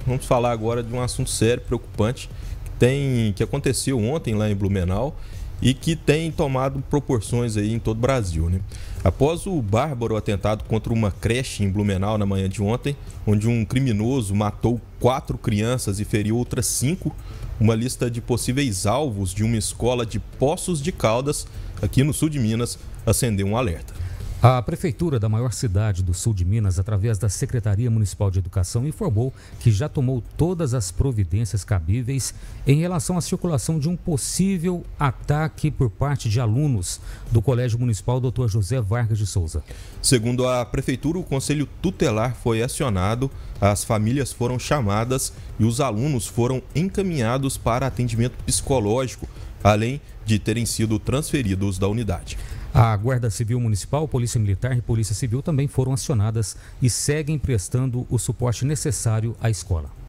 vamos falar agora de um assunto sério, preocupante, que aconteceu ontem lá em Blumenau e que tem tomado proporções aí em todo o Brasil, né? Após o bárbaro atentado contra uma creche em Blumenau na manhã de ontem, onde um criminoso matou 4 crianças e feriu outras 5, uma lista de possíveis alvos de uma escola de Poços de Caldas, aqui no sul de Minas, acendeu um alerta. A Prefeitura da maior cidade do sul de Minas, através da Secretaria Municipal de Educação, informou que já tomou todas as providências cabíveis em relação à circulação de um possível ataque por parte de alunos do Colégio Municipal Dr. José Vargas de Souza. Segundo a Prefeitura, o Conselho Tutelar foi acionado, as famílias foram chamadas e os alunos foram encaminhados para atendimento psicológico, além de terem sido transferidos da unidade. A Guarda Civil Municipal, Polícia Militar e Polícia Civil também foram acionadas e seguem prestando o suporte necessário à escola.